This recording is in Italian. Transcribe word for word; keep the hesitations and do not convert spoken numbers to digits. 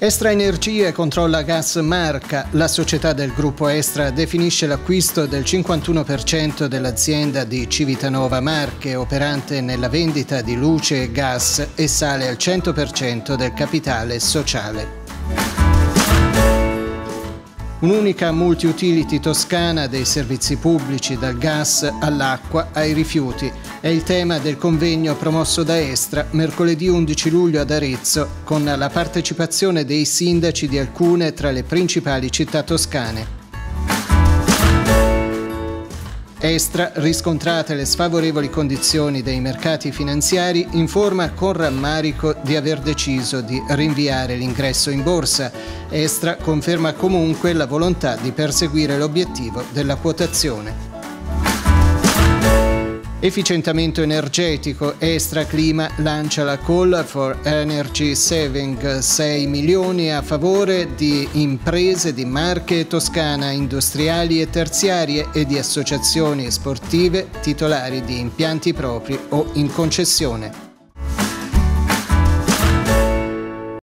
Estra Energie controlla Gas Marca. La società del gruppo Estra definisce l'acquisto del cinquantuno per cento dell'azienda di Civitanova Marche, operante nella vendita di luce e gas, e sale al cento per cento del capitale sociale. Un'unica multi-utility toscana dei servizi pubblici, dal gas all'acqua ai rifiuti. È il tema del convegno promosso da Estra mercoledì undici luglio ad Arezzo, con la partecipazione dei sindaci di alcune tra le principali città toscane. Estra, riscontrate le sfavorevoli condizioni dei mercati finanziari, informa con rammarico di aver deciso di rinviare l'ingresso in borsa. Estra conferma comunque la volontà di perseguire l'obiettivo della quotazione. Efficientamento energetico. Estra Clima lancia la Call for Energy Saving, sei milioni a favore di imprese di Marche e Toscana, industriali e terziarie e di associazioni sportive titolari di impianti propri o in concessione.